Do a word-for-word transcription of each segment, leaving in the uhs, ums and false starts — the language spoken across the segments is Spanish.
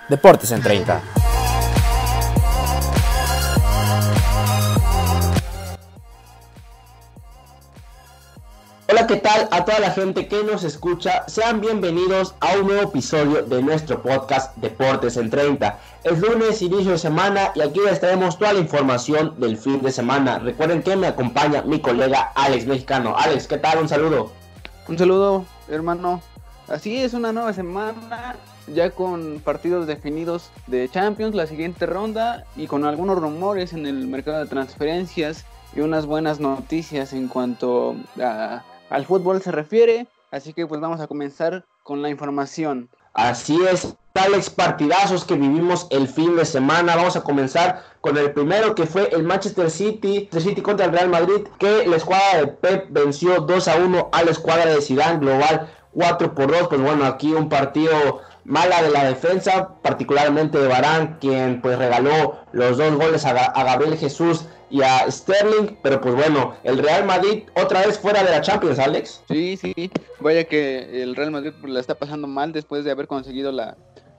Deportes en treinta. Hola, ¿qué tal a toda la gente que nos escucha? Sean bienvenidos a un nuevo episodio de nuestro podcast Deportes en treinta. Es lunes, inicio de semana, y aquí les traemos toda la información del fin de semana. Recuerden que me acompaña mi colega Alex Mexicano. Alex, ¿qué tal? Un saludo. Un saludo, hermano. Así es, una nueva semana, ya con partidos definidos de Champions, la siguiente ronda, y con algunos rumores en el mercado de transferencias y unas buenas noticias en cuanto a, al fútbol se refiere. Así que pues vamos a comenzar con la información. Así es, Alex, partidazos que vivimos el fin de semana. Vamos a comenzar con el primero, que fue el Manchester City, el City contra el Real Madrid, que la escuadra de Pep venció dos a uno a la escuadra de Zidane, global cuatro por dos. Pues bueno, aquí un partido mala de la defensa, particularmente de Varane, quien pues regaló los dos goles a, a Gabriel Jesús y a Sterling. Pero pues bueno, el Real Madrid otra vez fuera de la Champions, Alex. Sí, sí, vaya que el Real Madrid la está pasando mal después de haber conseguido la,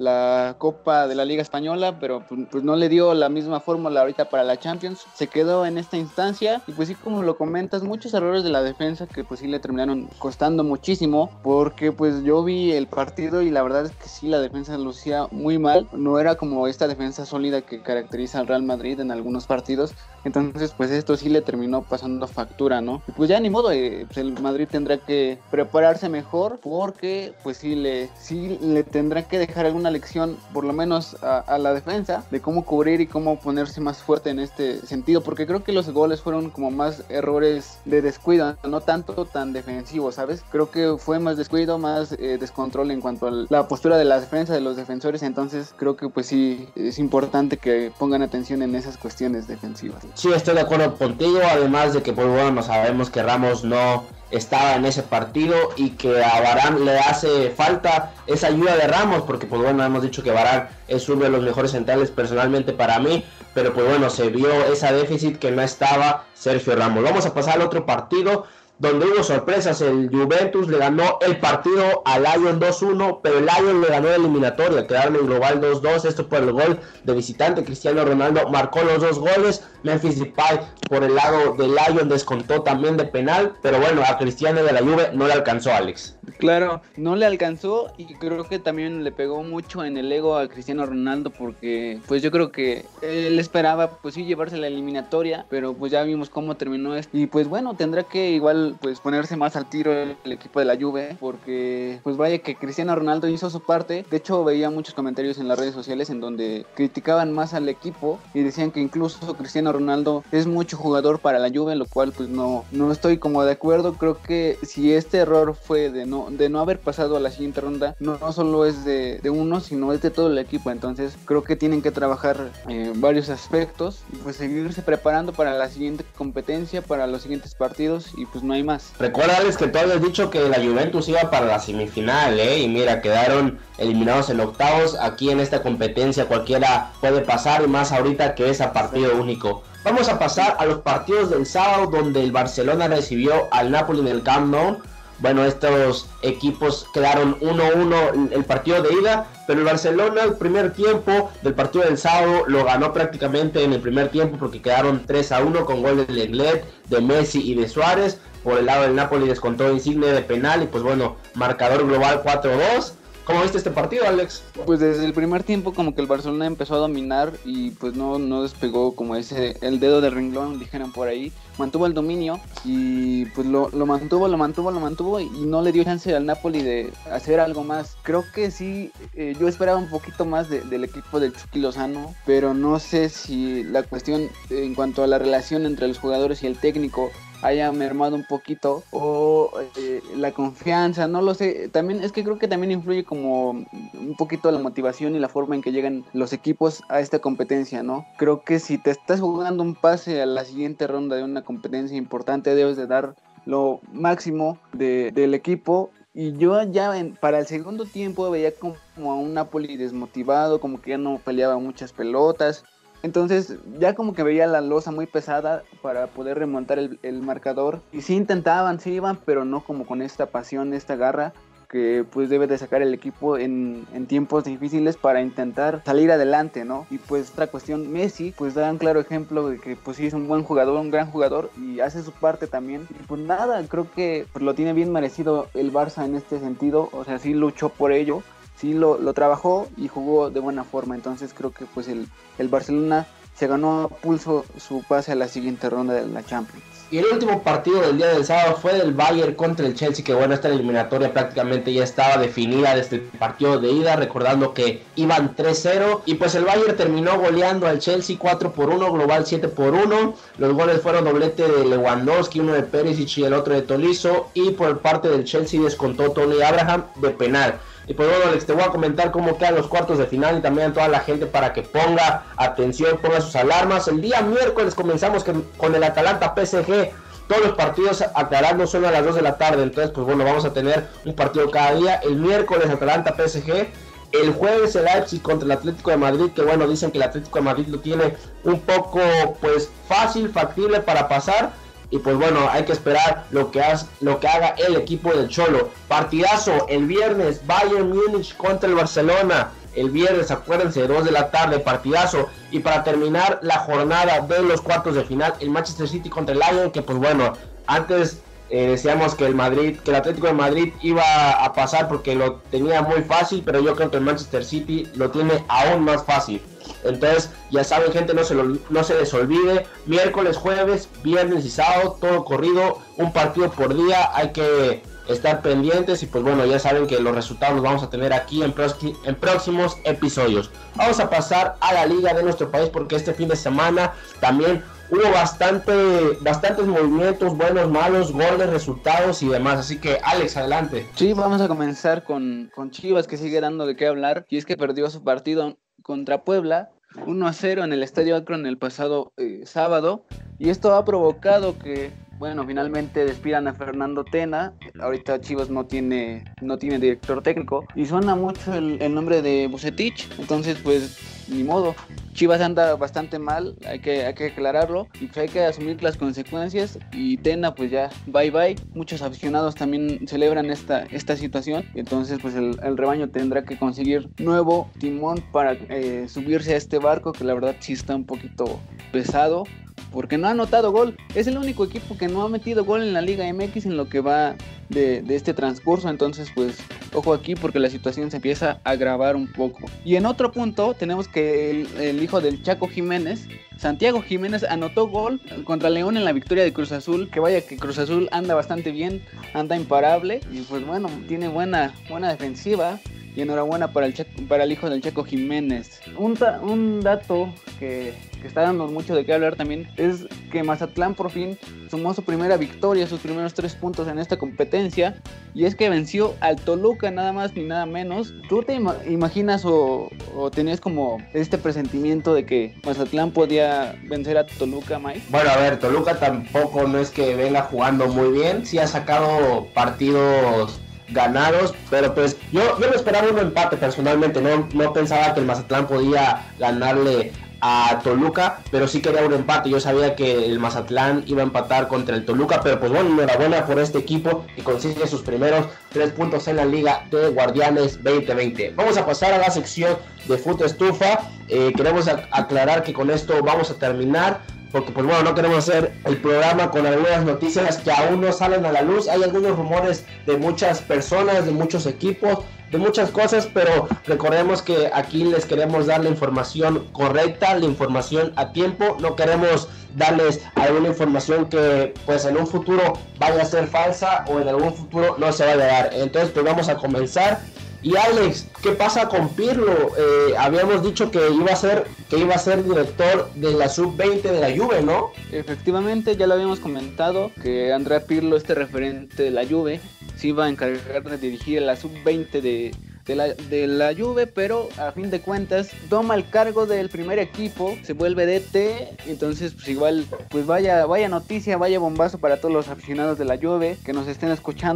la Copa de la Liga Española, pero pues, pues no le dio la misma fórmula ahorita para la Champions. Se quedó en esta instancia y pues sí, como lo comentas, muchos errores de la defensa que pues sí le terminaron costando muchísimo, porque pues yo vi el partido y la verdad es que sí, la defensa lucía muy mal. No era como esta defensa sólida que caracteriza al Real Madrid en algunos partidos. Entonces pues esto sí le terminó pasando factura, ¿no? Y pues ya ni modo, eh, pues el Madrid tendrá que prepararse mejor, porque pues sí le, sí le tendrá que dejar alguna lección, por lo menos a, a la defensa, de cómo cubrir y cómo ponerse más fuerte en este sentido, porque creo que los goles fueron como más errores de descuido, no tanto tan defensivos, ¿sabes? Creo que fue más descuido, más eh, descontrol en cuanto a la postura de la defensa, de los defensores. Entonces creo que pues sí, es importante que pongan atención en esas cuestiones defensivas. Sí, estoy de acuerdo contigo, además de que pues bueno, sabemos que Ramos no estaba en ese partido y que a Varane le hace falta esa ayuda de Ramos, porque pues bueno, hemos dicho que Varane es uno de los mejores centrales personalmente para mí, pero pues bueno, se vio esa déficit que no estaba Sergio Ramos. Vamos a pasar al otro partido, donde hubo sorpresas. El Juventus le ganó el partido al Lyon dos uno, pero el Lyon le ganó la eliminatoria, quedaron en global dos dos, esto por el gol de visitante. Cristiano Ronaldo marcó los dos goles, Memphis Depay por el lado del Lyon descontó también de penal, pero bueno, a Cristiano de la Juve no le alcanzó, Alex. Claro, no le alcanzó, y creo que también le pegó mucho en el ego a Cristiano Ronaldo, porque pues yo creo que él esperaba pues sí llevarse la eliminatoria, pero pues ya vimos cómo terminó esto, y pues bueno, tendrá que igual pues ponerse más al tiro el, el equipo de la Juve, porque pues vaya que Cristiano Ronaldo hizo su parte. De hecho veía muchos comentarios en las redes sociales en donde criticaban más al equipo y decían que incluso Cristiano Ronaldo es mucho jugador para la Juve, lo cual pues no, no estoy como de acuerdo. Creo que si este error fue de no, de no haber pasado a la siguiente ronda, no, no solo es de, de uno, sino es de todo el equipo. Entonces creo que tienen que trabajar eh, varios aspectos y pues seguirse preparando para la siguiente competencia, para los siguientes partidos, y pues no hay más. Recuérdales que tú habías dicho que la Juventus iba para la semifinal, ¿eh? Y mira, quedaron eliminados en octavos. Aquí en esta competencia cualquiera puede pasar, y más ahorita que es a partido único. Vamos a pasar a los partidos del sábado, donde el Barcelona recibió al Napoli en el Camp Nou. Bueno, estos equipos quedaron uno uno el partido de ida, pero el Barcelona el primer tiempo del partido del sábado lo ganó prácticamente en el primer tiempo, porque quedaron tres a uno con gol de Lenglet, de Messi y de Suárez. Por el lado del Napoli descontó Insigne de penal y pues bueno, marcador global cuatro dos. ¿Cómo viste este partido, Alex? Pues desde el primer tiempo como que el Barcelona empezó a dominar y pues no, no despegó como ese el dedo del renglón, dijeran por ahí. Mantuvo el dominio y pues lo, lo mantuvo, lo mantuvo, lo mantuvo y no le dio chance al Napoli de hacer algo más. Creo que sí, eh, yo esperaba un poquito más de, del equipo del Chucky Lozano, pero no sé si la cuestión en cuanto a la relación entre los jugadores y el técnico haya mermado un poquito, o eh, la confianza, no lo sé. También es que creo que también influye como un poquito la motivación y la forma en que llegan los equipos a esta competencia, ¿no? Creo que si te estás jugando un pase a la siguiente ronda de una competencia importante, debes de dar lo máximo de, del equipo. Y yo ya en, para el segundo tiempo veía como a un Napoli desmotivado, como que ya no peleaba muchas pelotas. Entonces ya como que veía la losa muy pesada para poder remontar el, el marcador. Y sí intentaban, sí iban, pero no como con esta pasión, esta garra que pues debe de sacar el equipo en, en tiempos difíciles para intentar salir adelante, ¿no? Y pues otra cuestión, Messi pues da un claro ejemplo de que pues sí es un buen jugador, un gran jugador y hace su parte también. Y pues nada, creo que pues, lo tiene bien merecido el Barça en este sentido, o sea, sí luchó por ello, sí lo, lo trabajó y jugó de buena forma, entonces creo que pues el, el Barcelona se ganó a pulso su pase a la siguiente ronda de la Champions. Y el último partido del día del sábado fue del Bayern contra el Chelsea, que bueno, esta eliminatoria prácticamente ya estaba definida desde el partido de ida, recordando que iban tres cero, y pues el Bayern terminó goleando al Chelsea cuatro por uno, global siete por uno, los goles fueron doblete de Lewandowski, uno de Perisic y el otro de Tolisso, y por parte del Chelsea descontó Tony Abraham de penal. Y pues bueno, Alex, te voy a comentar cómo quedan los cuartos de final y también a toda la gente para que ponga atención, ponga sus alarmas. El día miércoles comenzamos con el Atalanta P S G, todos los partidos aclarando son a las dos de la tarde, entonces pues bueno, vamos a tener un partido cada día. El miércoles Atalanta P S G, el jueves el Leipzig contra el Atlético de Madrid, que bueno, dicen que el Atlético de Madrid lo tiene un poco pues fácil, factible para pasar. Y pues bueno, hay que esperar lo que, has, lo que haga el equipo del Cholo. Partidazo el viernes, Bayern Múnich contra el Barcelona. El viernes, acuérdense, dos de la tarde, partidazo. Y para terminar la jornada de los cuartos de final, el Manchester City contra el Lyon, que pues bueno, antes eh, decíamos que el Madrid, que el Atlético de Madrid iba a pasar porque lo tenía muy fácil, pero yo creo que el Manchester City lo tiene aún más fácil. Entonces, ya saben, gente, no se, lo, no se les olvide, miércoles, jueves, viernes y sábado, todo corrido, un partido por día, hay que estar pendientes y pues bueno, ya saben que los resultados los vamos a tener aquí en, proxi- en próximos episodios. Vamos a pasar a la liga de nuestro país porque este fin de semana también hubo bastante, bastantes movimientos, buenos, malos, goles, resultados y demás, así que Alex, adelante. Sí, vamos a comenzar con, con Chivas, que sigue dando de qué hablar, y es que perdió su partido contra Puebla uno a cero en el Estadio Akron el pasado eh, sábado, y esto ha provocado que, bueno, finalmente despidan a Fernando Tena. Ahorita Chivas no tiene, no tiene director técnico y suena mucho el, el nombre de Vucetich, entonces pues ni modo. Chivas anda bastante mal, hay que, hay que aclararlo y pues hay que asumir las consecuencias, y Tena pues ya bye bye. Muchos aficionados también celebran esta, esta situación, entonces pues el, el rebaño tendrá que conseguir nuevo timón para eh, subirse a este barco, que la verdad sí está un poquito pesado, porque no ha anotado gol. Es el único equipo que no ha metido gol en la Liga M X en lo que va de, de este transcurso, entonces pues ojo aquí porque la situación se empieza a agravar un poco. Y en otro punto tenemos que el, el hijo del Chaco Jiménez, Santiago Jiménez, anotó gol contra León en la victoria de Cruz Azul, que vaya que Cruz Azul anda bastante bien, anda imparable y pues bueno, tiene buena, buena defensiva. Y enhorabuena para el, Chaco, para el hijo del Chaco Jiménez. Un, ta, un dato que, que está dando mucho de qué hablar también es que Mazatlán por fin sumó su primera victoria, sus primeros tres puntos en esta competencia. Y es que venció al Toluca, nada más ni nada menos. ¿Tú te ima- imaginas o, o tenías como este presentimiento de que Mazatlán podía vencer a Toluca, Mike? Bueno, a ver, Toluca tampoco no es que venga jugando muy bien. Sí ha sacado partidos ganados, pero pues yo, yo me esperaba un empate personalmente, no, no pensaba que el Mazatlán podía ganarle a Toluca, pero sí quería un empate. Yo sabía que el Mazatlán iba a empatar contra el Toluca, pero pues bueno, enhorabuena por este equipo que consigue sus primeros tres puntos en la Liga de Guardianes veinte veinte. Vamos a pasar a la sección de Fut Estufa. Eh, queremos a- aclarar que con esto vamos a terminar, porque pues bueno, no queremos hacer el programa con algunas noticias que aún no salen a la luz. Hay algunos rumores de muchas personas, de muchos equipos, de muchas cosas, pero recordemos que aquí les queremos dar la información correcta, la información a tiempo. No queremos darles alguna información que pues en un futuro vaya a ser falsa o en algún futuro no se vaya a dar. Entonces pues vamos a comenzar. Y Alex, ¿qué pasa con Pirlo? Eh, habíamos dicho que iba a ser que iba a ser director de la sub veinte de la Juve, ¿no? Efectivamente, ya lo habíamos comentado, que Andrea Pirlo, este referente de la Juve, se iba a encargar de dirigir a la sub veinte de, de, la, de la Juve, pero a fin de cuentas toma el cargo del primer equipo, se vuelve D T, entonces pues igual, pues vaya, vaya noticia, vaya bombazo para todos los aficionados de la Juve que nos estén escuchando.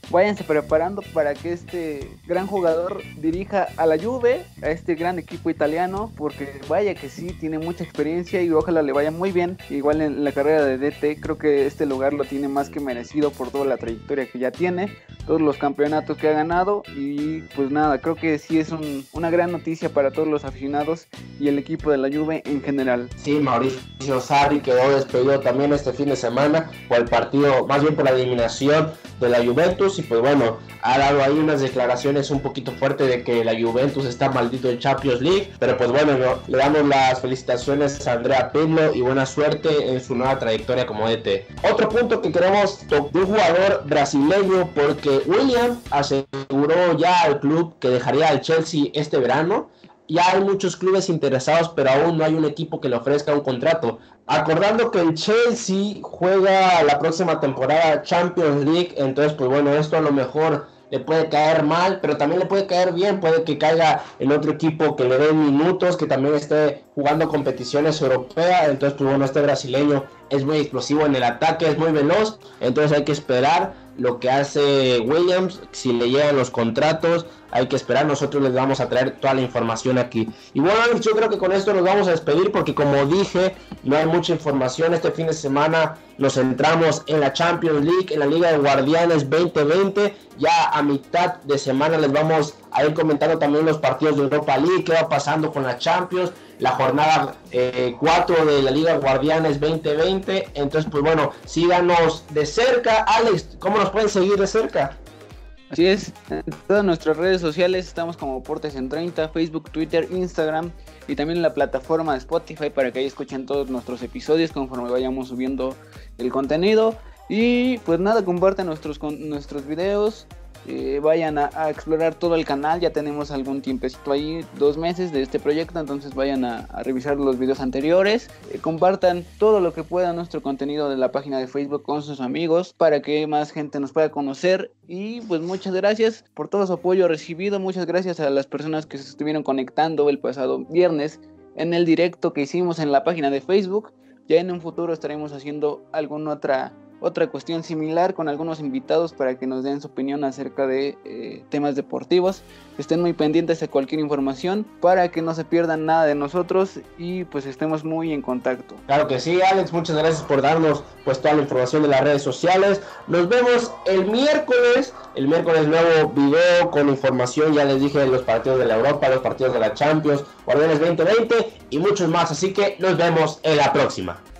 váyanse preparando para que este gran jugador dirija a la Juve, a este gran equipo italiano, porque vaya que sí, tiene mucha experiencia y ojalá le vaya muy bien. Igual en la carrera de D T, creo que este lugar lo tiene más que merecido por toda la trayectoria que ya tiene, todos los campeonatos que ha ganado, y pues nada, creo que sí es un, una gran noticia para todos los aficionados y el equipo de la Juve en general. Sí, Mauricio Sarri quedó despedido también este fin de semana por el partido, más bien por la eliminación de la Juventus, y pues bueno, ha dado ahí unas declaraciones un poquito fuertes de que la Juventus está maldito en Champions League, pero pues bueno, no, le damos las felicitaciones a Andrea Pirlo y buena suerte en su nueva trayectoria como D T. Otro punto que queremos tocar de un jugador brasileño, porque William aseguró ya al club que dejaría al Chelsea este verano. Ya hay muchos clubes interesados, pero aún no hay un equipo que le ofrezca un contrato. Acordando que el Chelsea juega la próxima temporada Champions League, entonces pues bueno, esto a lo mejor le puede caer mal, pero también le puede caer bien. Puede que caiga en otro equipo que le dé minutos, que también esté jugando competiciones europeas. Entonces pues bueno, este brasileño es muy explosivo en el ataque, es muy veloz, entonces hay que esperar lo que hace Williams, si le llegan los contratos, hay que esperar. Nosotros les vamos a traer toda la información aquí. Y bueno, yo creo que con esto nos vamos a despedir, porque como dije, no hay mucha información. Este fin de semana nos centramos en la Champions League, en la Liga de Guardianes veinte veinte. Ya a mitad de semana les vamos a ir comentando también los partidos de Europa League, qué va pasando con la Champions, la jornada eh, cuatro de la Liga Guardianes veinte veinte. Entonces pues bueno, síganos de cerca. Alex, ¿cómo nos pueden seguir de cerca? Así es, en todas nuestras redes sociales estamos como Portes en treinta, Facebook, Twitter, Instagram, y también en la plataforma de Spotify para que ahí escuchen todos nuestros episodios conforme vayamos subiendo el contenido. Y pues nada, compartan nuestros, con, nuestros videos. Eh, vayan a, a explorar todo el canal, ya tenemos algún tiempecito ahí, dos meses de este proyecto, entonces vayan a, a revisar los videos anteriores, eh, compartan todo lo que puedan nuestro contenido de la página de Facebook con sus amigos para que más gente nos pueda conocer. Y pues muchas gracias por todo su apoyo recibido, muchas gracias a las personas que se estuvieron conectando el pasado viernes en el directo que hicimos en la página de Facebook. Ya en un futuro estaremos haciendo alguna otra Otra cuestión similar con algunos invitados para que nos den su opinión acerca de eh, temas deportivos. Estén muy pendientes de cualquier información para que no se pierdan nada de nosotros y pues estemos muy en contacto. Claro que sí, Alex, muchas gracias por darnos pues toda la información de las redes sociales. Nos vemos el miércoles, el miércoles nuevo video con información, ya les dije, de los partidos de la Europa, los partidos de la Champions, Guardianes veinte veinte y muchos más, así que nos vemos en la próxima.